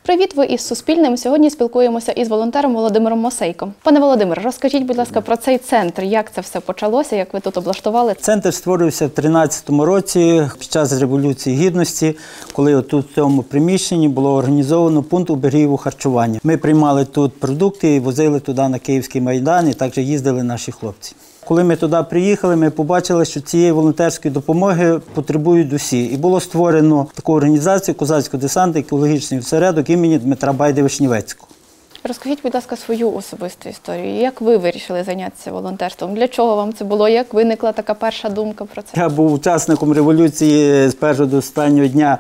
Привіт, ви із Суспільним. Сьогодні спілкуємося із волонтером Володимиром Мосейко. Пане Володимире, розкажіть, будь ласка, про цей центр. Як це все почалося, як ви тут облаштували? Центр створився в 2013 році під час Революції Гідності, коли тут в цьому приміщенні було організовано пункт обігріву харчування. Ми приймали тут продукти і возили туди на Київський Майдан, і також їздили наші хлопці. Коли ми туди приїхали, ми побачили, що цієї волонтерської допомоги потребують усі. І було створено таку організацію «Козацько-десантний екологічний осередок» імені Дмитра Байди-Вишневецького. Розкажіть, будь лака, свою особисту історію. Як ви вирішили зайнятися волонтерством? Для чого вам це було? Як виникла така перша думка про це? Я був учасником революції з першого до останнього дня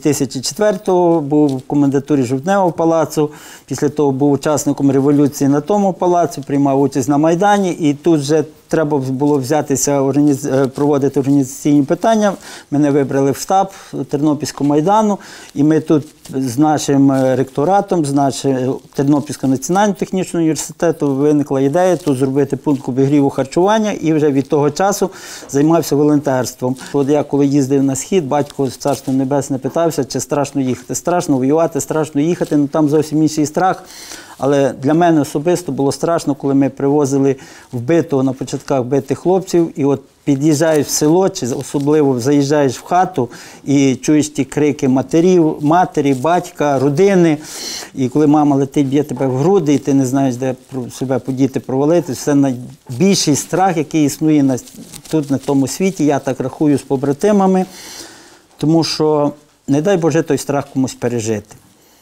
2004-го, був в комендатурі Жовтневого палацу. Після того був учасником революції на тому палацу, приймав участь на Майдані. І тут вже треба було взятися проводити організаційні питання. Мене вибрали в штаб Тернопільського Майдану. І ми тут з нашим ректоратом, з нашим Тернопільського національного технічного університету виникла ідея тут зробити пункт обігріву харчування. І вже від того часу займався волонтерством. От я коли їздив на Схід, батько з Царства Небесне питався, чи страшно їхати. Страшно воювати, страшно їхати, але там зовсім інший страх. Але для мене особисто було страшно, коли ми привозили на початках вбитих хлопців, і от під'їжджаєш в село, чи особливо заїжджаєш в хату і чуєш ті крики матері, батька, родини. І коли мама летить, б'є тебе в груди, і ти не знаєш, де себе подіти, провалити, це найбільший страх, який існує тут, на тому світі, я так рахую з побратимами, тому що, не дай Боже, той страх комусь пережити.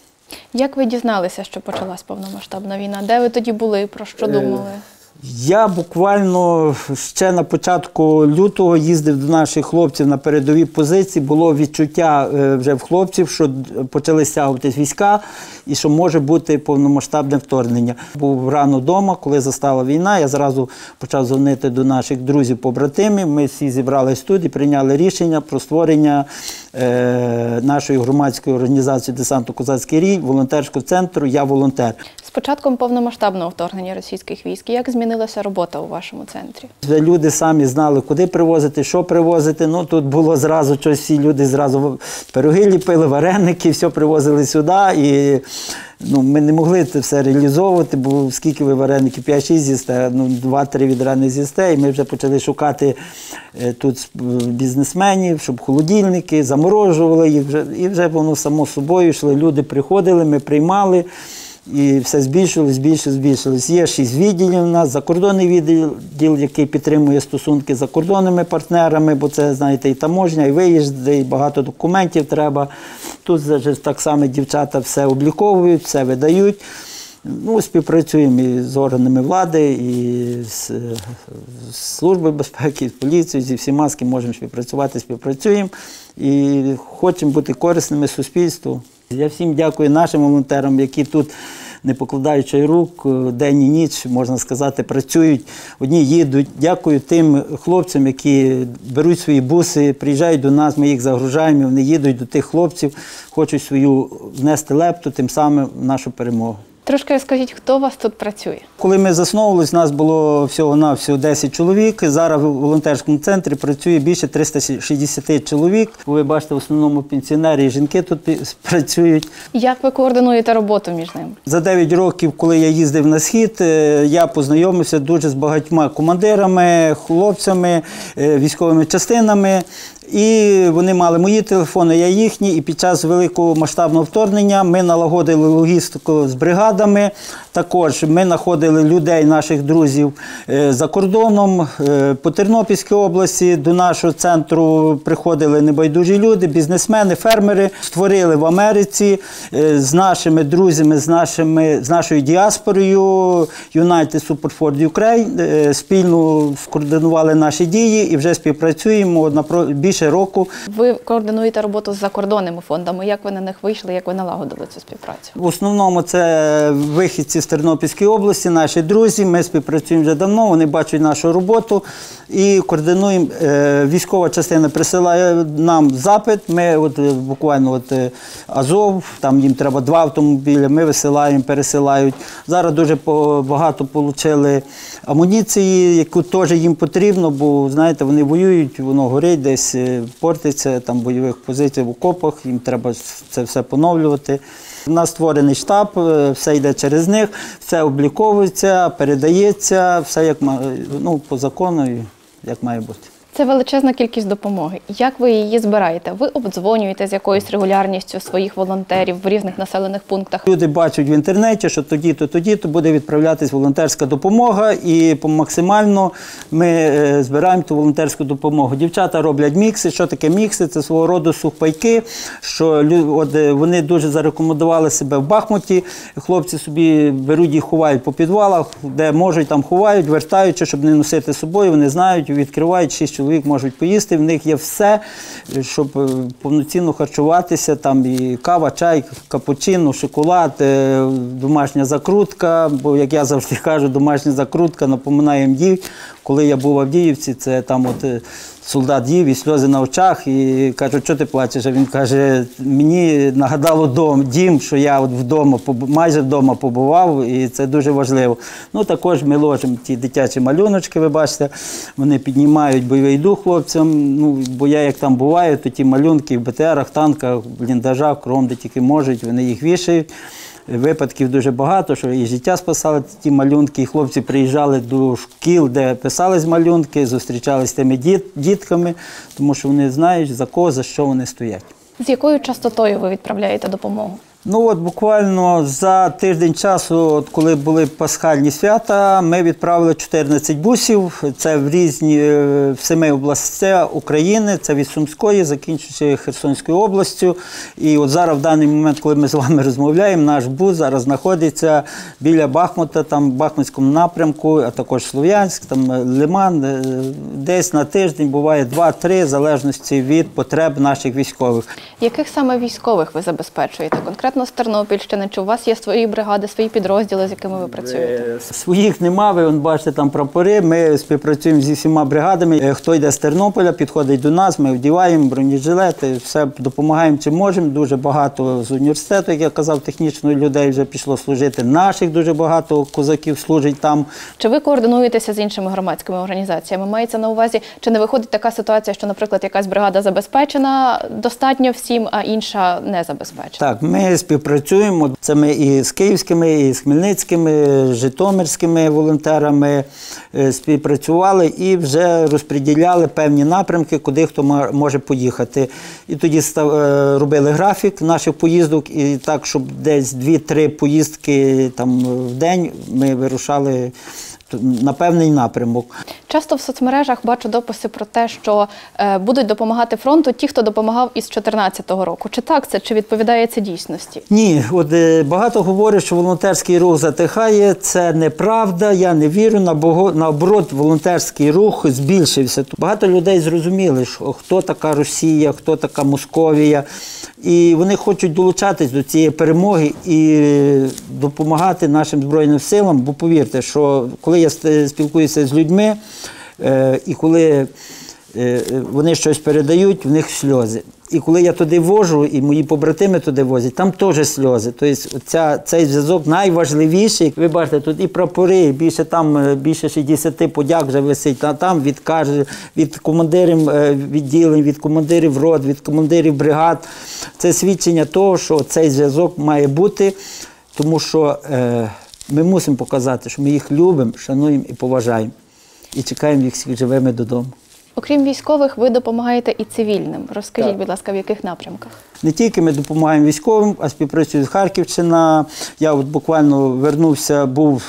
Як ви дізналися, що почалась повномасштабна війна? Де ви тоді були? Про що думали? Я буквально ще на початку лютого їздив до наших хлопців на передові позиції. Було відчуття вже в хлопців, що почали стягуватись війська і що може бути повномасштабне вторгнення. Був рано вдома, коли застала війна, я зразу почав дзвонити до наших друзів-побратимів. Ми всі зібрались тут і прийняли рішення про створення нашої громадської організації «Десантно-Козацький рій», волонтерського центру «Я волонтер». З початком повномасштабного вторгнення російських військ, як змінилася робота у вашому центрі? Люди самі знали, куди привозити, що привозити. Ну, тут було зразу щось, всі люди зразу пироги ліпили, вареники, все привозили сюди. І ми не могли це все реалізовувати, бо скільки ви вареників, 5-6 з'їсте, 2-3 відра не з'їсте. І ми вже почали шукати тут бізнесменів, щоб холодильники, заморожували їх. І вже воно само собою йшло. Люди приходили, ми приймали. І все збільшилось. Є 6 відділів у нас, закордонний відділ, який підтримує стосунки з закордонними партнерами, бо це, знаєте, і таможня, і виїзд, і багато документів треба. Тут так само дівчата все обліковують, все видають. Співпрацюємо і з органами влади, і з Службою безпеки, і з поліцією, зі всіма, з ким можемо співпрацюємо. І хочемо бути корисними суспільству. Я всім дякую нашим волонтерам, які тут, не покладаючи рук, день і ніч, можна сказати, працюють. Одні їдуть. Дякую тим хлопцям, які беруть свої буси, приїжджають до нас, ми їх загружаємо, вони їдуть до тих хлопців, хочуть свою внести лепту, тим самим в нашу перемогу. Трошки розкажіть, хто у вас тут працює? Коли ми засновувалися, нас було всього-навсього 10 чоловік. Зараз в волонтерському центрі працює більше 360 чоловік. Ви бачите, в основному пенсіонери і жінки тут працюють. Як ви координуєте роботу між ними? За 9 років, коли я їздив на Схід, я познайомився дуже з багатьма командирами, хлопцями, військовими частинами. І вони мали мої телефони, я їхні. І під час великого масштабного вторгнення ми налагодили логістику з бригадами. Також ми знаходили людей, наших друзів за кордоном. По Тернопільській області до нашого центру приходили небайдужі люди, бізнесмени, фермери. Створили в Америці з нашими друзями, з нашою діаспорою United Support for Ukraine. Спільно скоординували наші дії і вже співпрацюємо більше року. Ви координуєте роботу з закордонними фондами. Як ви на них вийшли, як ви налагодили цю співпрацю? В основному це вихідці з Тернопільської області, наші друзі. Ми співпрацюємо вже давно, вони бачать нашу роботу і координуємо. Військова частина присилає нам запит. Ми буквально Азов, там їм треба 2 автомобілі, ми висилаємо, пересилають. Зараз дуже багато отримали амуніції, яку теж їм потрібно, бо, знаєте, вони воюють, воно горить, десь портиться, там бойових позицій в окопах, їм треба це все поновлювати. У нас створений штаб, все йде через них, все обліковується, передається, все як по закону, як має бути. Це величезна кількість допомоги. Як ви її збираєте? Ви обдзвонюєте з якоюсь регулярністю своїх волонтерів в різних населених пунктах? Люди бачать в інтернеті, що тоді-то буде відправлятись волонтерська допомога, і максимально ми збираємо ту волонтерську допомогу. Дівчата роблять мікси. Що таке мікси? Це свого роду сухпайки, що вони дуже зарекомендували себе в Бахмуті. Хлопці собі беруть їх, ховають по підвалах, де можуть, там ховають, вертаючи, щоб не носити з собою. Вони знають, відкривають, 6 чоловік можуть поїсти, в них є все, щоб повноцінно харчуватися, там і кава, чай, капучино, шоколад, домашня закрутка, бо, як я завжди кажу, домашня закрутка напоминає мені, коли я був в Авдіївці, це там солдат їв і сльози на очах, і кажуть, що ти плачеш? А він каже, мені нагадало дім, що я вдома, майже вдома побував, і це дуже важливо. Також ми ложимо ті дитячі малюночки, ви бачите, вони піднімають бойовий дух хлопцям, бо я як там буваю, то ті малюнки в БТРах, танках, бліндажах, кругом, де тільки можуть, вони їх вішають. Випадків дуже багато, що і життя спасали ті малюнки, і хлопці приїжджали до шкіл, де писались малюнки, зустрічалися з тими дітками, тому що вони знають, за кого, за що вони стоять. З якою частотою ви відправляєте допомогу? Буквально за тиждень часу, коли були пасхальні свята, ми відправили 14 бусів. Це в 7 областях України, це від Сумської, закінчуючи Херсонською областю. І зараз, в даний момент, коли ми з вами розмовляємо, наш бус зараз знаходиться біля Бахмута, там в Бахмутському напрямку, а також Слов'янськ, там Лиман. Десь на тиждень буває 2-3, в залежності від потреб наших військових. Яких саме військових ви забезпечуєте? Конкретно з Тернопільщини, чи у вас є свої бригади, свої підрозділи, з якими ви працюєте? Своїх нема, ви бачите там прапори, ми співпрацюємо зі всіма бригадами. Хто йде з Тернополя, підходить до нас, ми вдіваємо бронежилети, все допомагаємо чим можемо. Дуже багато з університету, як я казав, технічної людей вже пішло служити. Наших дуже багато козаків служить там. Чи ви координуєтеся з іншими громадськими організаціями? Мається на увазі, чи не виходить така ситуація, що, наприклад, якась бригада забезпечена достатньо всім, а інша не забезпечена? Так, ми співпрацюємо. Це ми і з київськими, і з хмельницькими, житомирськими волонтерами співпрацювали і вже розподіляли певні напрямки, куди хто може поїхати. І тоді робили графік наших поїздок, і так, щоб десь 2-3 поїздки там в день ми вирушали на певний напрямок. Часто в соцмережах бачу дописи про те, що будуть допомагати фронту ті, хто допомагав із 2014 року. Чи так це, чи відповідає це дійсності? Ні, багато говорять, що волонтерський рух затихає. Це неправда, я не вірю. Наоборот, волонтерський рух збільшився. Багато людей зрозуміли, що хто така Росія, хто така Московія. І вони хочуть долучатись до цієї перемоги і допомагати нашим Збройним силам, бо повірте, що коли я спілкуюся з людьми, і коли вони щось передають, в них сльози. І коли я туди вожу, і мої побратими туди возять, там теж сльози. Тобто цей зв'язок найважливіший. Ви бачите, тут і прапори, більше 60 подяк вже висить, а там від командирів відділень, від командирів рот, від командирів бригад. Це свідчення того, що цей зв'язок має бути, тому що ми мусимо показати, що ми їх любимо, шануємо і поважаємо. І чекаємо їх всіх живими додому. Окрім військових, ви допомагаєте і цивільним. Розкажіть, будь ласка, в яких напрямках? Не тільки ми допомагаємо військовим, а співпрацюю з Харківщина. Я буквально вернувся, був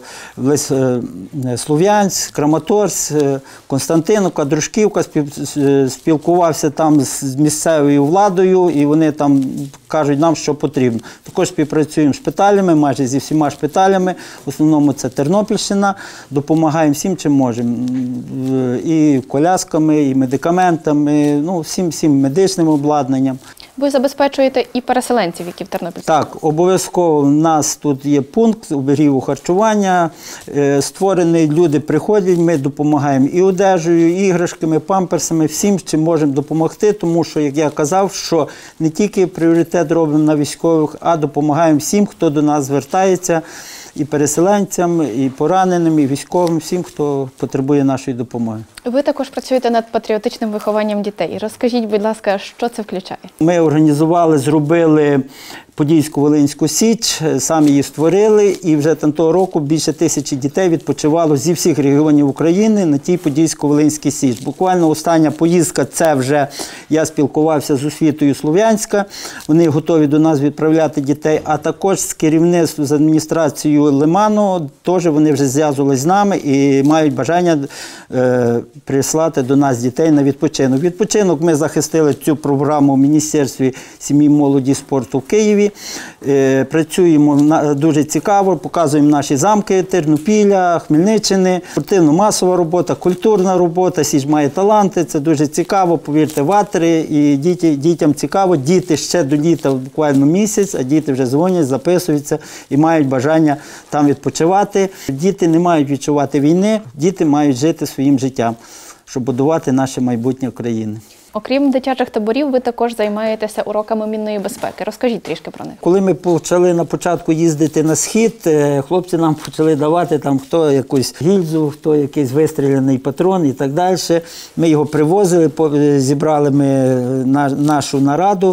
в Слов'янськ, Краматорськ, Константиновка, Дружківка, спілкувався там з місцевою владою, і вони там кажуть нам, що потрібно. Також співпрацюємо з шпиталями, майже зі всіма шпиталями. В основному це Тернопільщина. Допомагаємо всім, чим можемо. І колясками, і медикаментами, всім медичним обладнанням. Ви забезпечуєте і переселенців, які в Тернопіль? Так, обов'язково. У нас тут є пункт оберігу харчування. Створений, люди приходять, ми допомагаємо і одежею, і іграшками, памперсами, всім, чим можемо допомогти, тому що, як я казав, що не тільки пріоритет робимо на військових, а допомагаємо всім, хто до нас звертається, і переселенцям, і пораненим, і військовим, всім, хто потребує нашої допомоги. Ви також працюєте над патріотичним вихованням дітей. Розкажіть, будь ласка, що це включає? Ми організували, зробили Подільсько-Волинську Січ, самі її створили, і вже того року більше 1000 дітей відпочивало зі всіх регіонів України на тій Подільсько-Волинській Січ. Буквально остання поїздка, це вже я спілкувався з освітою Слов'янська, вони готові до нас відправляти дітей, а також з керівництвом, з адміністрацією Лиману, теж вони вже зв'язувалися з нами і мають бажання прислати до нас дітей на відпочинок. Відпочинок ми захистили цю програму в Міністерстві сім'ї, молоді, спорту в Києві. Працюємо дуже цікаво, показуємо наші замки Тернопіля, Хмельниччини. Спортивно-масова робота, культурна робота, Січ має таланти, це дуже цікаво, повірте, ватри, і дітям цікаво. Діти ще до літа буквально місяць, а діти вже дзвонять, записуються і мають бажання там відпочивати. Діти не мають відчувати війни, діти мають жити своїм життям, щоб будувати наше майбутнє України. Окрім дитячих таборів, ви також займаєтеся уроками мінної безпеки. Розкажіть трішки про них. Коли ми почали на початку їздити на схід, хлопці нам почали давати там хто якусь гільзу, хто якийсь вистріляний патрон і так далі. Ми його привозили, зібрали ми нашу нараду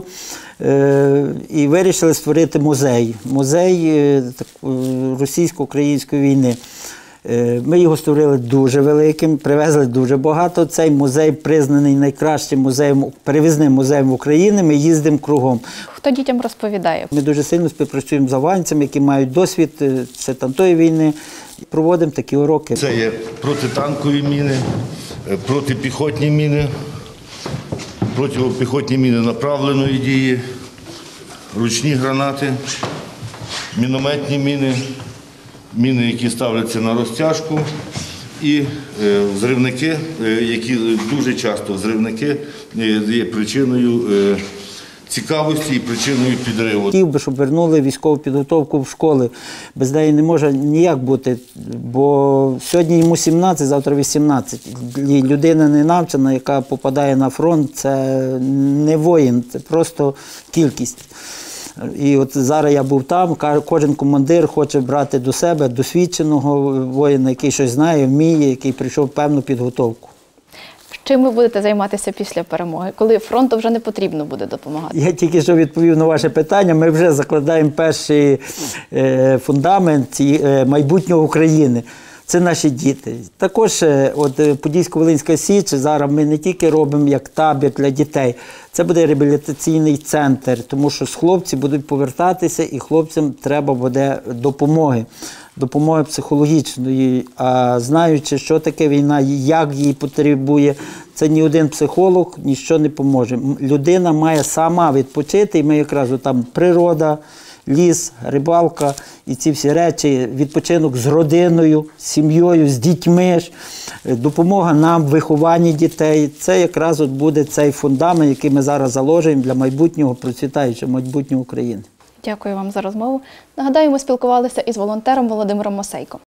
і вирішили створити музей. Музей російсько-української війни. Ми його створили дуже великим, привезли дуже багато. Цей музей признаний найкращим музеєм, перевізним музеєм України. Ми їздимо кругом. Хто дітям розповідає? Ми дуже сильно співпрацюємо з афганцями, які мають досвід ще тої війни. Проводимо такі уроки. Це є протитанкові міни, протипіхотні міни, протипіхотні міни направленої дії, ручні гранати, мінометні міни, міни, які ставляться на розтяжку, і взривники, які дуже часто взривники є причиною цікавості і причиною підриву. Хотів би, щоб вернули військову підготовку в школи. Без неї не може ніяк бути, бо сьогодні йому 17, завтра 18. І людина не навчена, яка попадає на фронт, це не воїн, це просто кількість. І от зараз я був там, кожен командир хоче брати до себе досвідченого воїна, який щось знає, вміє, який прийшов певну підготовку. Чим ви будете займатися після перемоги, коли фронту вже не потрібно буде допомагати? Я тільки що відповів на ваше питання. Ми вже закладаємо перший фундамент майбутнього України. Це наші діти. Також Подільсько-Волинська Січ, зараз ми не тільки робимо як табір для дітей, це буде реабілітаційний центр, тому що хлопці будуть повертатися і хлопцям треба буде допомоги психологічної. А знаючи, що таке війна, як її потребує, це ні один психолог нічого не поможе. Людина має сама відпочити, і ми якраз там природа, ліс, рибалка і ці всі речі, відпочинок з родиною, з сім'єю, з дітьми, допомога нам в вихованні дітей. Це якраз буде цей фундамент, який ми зараз заложуємо для майбутнього, процвітаючого майбутнього України. Дякую вам за розмову. Нагадаю, ми спілкувалися із волонтером Володимиром Мосейко.